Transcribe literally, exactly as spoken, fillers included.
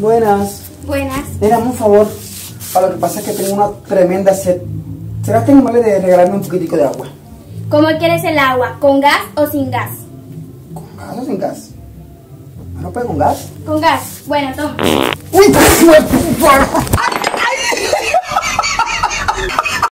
Buenas. Buenas. Mira, un favor. Para lo que pasa es que tengo una tremenda sed. ¿Será tan amable de regalarme un poquitico de agua? ¿Cómo quieres el agua? ¿Con gas o sin gas? ¿Con gas o sin gas? ¿No puede con gas? Con gas. Bueno, toma. ¡Uy!